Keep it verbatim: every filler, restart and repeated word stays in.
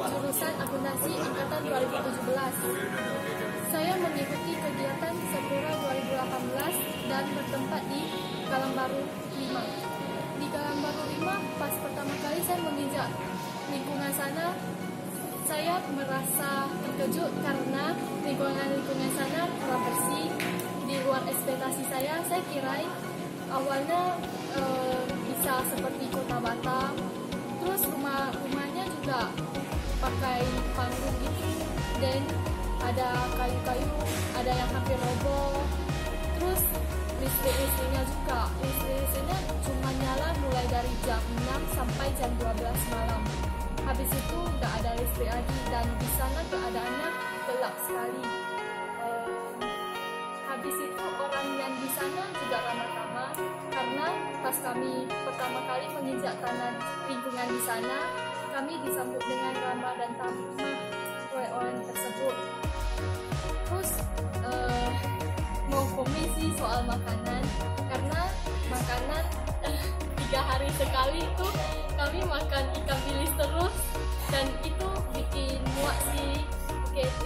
jurusan akuntansi angkatan dua ribu tujuh belas. Saya mengikuti kegiatan Sepura dua ribu delapan belas dan bertempat di Kalangbaru lima. Di Kalangbaru lima, pas pertama kali saya menginjak lingkungan sana, saya merasa terkejut karena lingkungan-lingkungan sana kurang bersih, di luar ekspektasi saya. Saya kira awalnya e, bisa seperti kota Batam, terus rumah-rumahnya juga pakai panggung gitu, dan ada kayu-kayu, ada yang hampir roboh. Terus listrik-listriknya juga, listrik-listriknya cuma nyala mulai dari jam enam sampai jam dua belas malam. Habis itu nggak ada listrik lagi, dan di sana keadaannya gelap sekali. Um, habis itu orang yang di sana juga ramah-ramah, karena pas kami pertama kali menginjak tanah lingkungan di sana, kami disambut dengan ramah dan tamah oleh orang tersebut. Terus uh, mau komen sih soal makanan, karena makanan tiga hari sekali itu kami makan ikan bilis terus, dan itu bikin muak sih. Oke,